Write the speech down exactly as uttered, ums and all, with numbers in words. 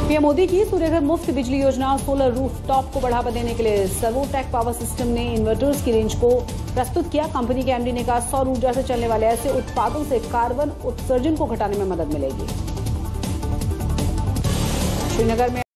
PM Modi की सूर्यघर मुफ्त बिजली योजना सोलर रूफटॉप को बढ़ावा देने के लिए सर्वोटेक पावर सिस्टम ने इन्वर्टर्स की रेंज को प्रस्तुत किया। कंपनी के एमडी ने कहा, सौर ऊर्जा से चलने वाले ऐसे उत्पादों से कार्बन उत्सर्जन को घटाने में मदद मिलेगी। श्रीनगर में